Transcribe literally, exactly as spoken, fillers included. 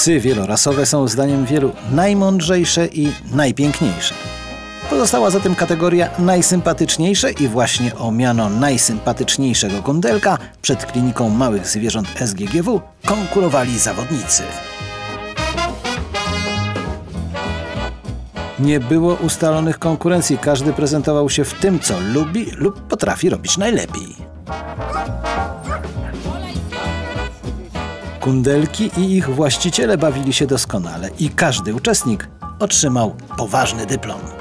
Psy wielorasowe są zdaniem wielu najmądrzejsze i najpiękniejsze. Pozostała zatem kategoria najsympatyczniejsze i właśnie o miano najsympatyczniejszego kundelka przed kliniką małych zwierząt S G G W konkurowali zawodnicy. Nie było ustalonych konkurencji, każdy prezentował się w tym, co lubi lub potrafi robić najlepiej. Kundelki i ich właściciele bawili się doskonale i każdy uczestnik otrzymał poważny dyplom.